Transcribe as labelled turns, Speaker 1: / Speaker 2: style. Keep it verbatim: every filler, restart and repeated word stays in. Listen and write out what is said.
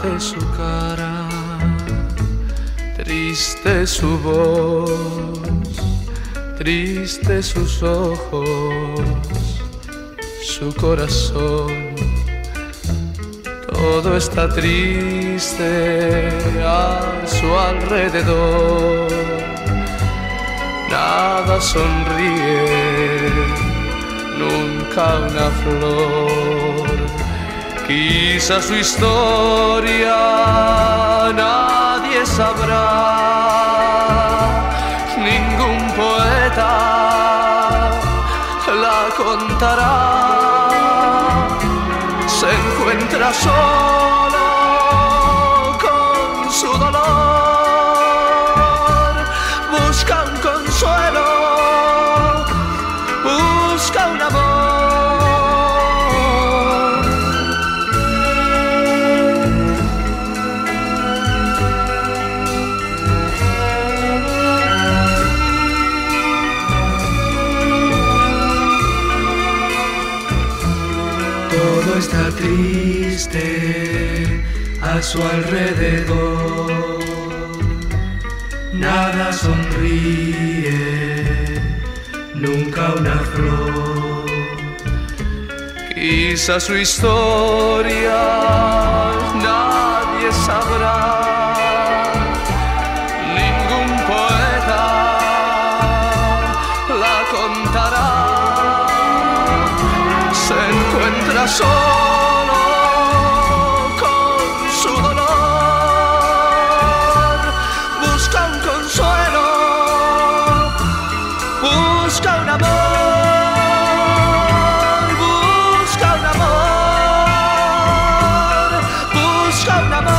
Speaker 1: triste su cara, triste su voz, triste sus ojos, su corazón. Todo está triste a su alrededor, nada sonríe, nunca una flor. Quizá su historia nadie sabrá, ningún poeta la contará. Se encuentra solo con su dolor, busca un consuelo, busca un amor.
Speaker 2: Todo está triste a su alrededor, nada sonríe, nunca una flor.
Speaker 1: Quizá su historia nadie sabrá, ningún poeta la contará. Se encuentra solo con su dolor, busca un consuelo, busca un amor, busca un amor, busca un amor.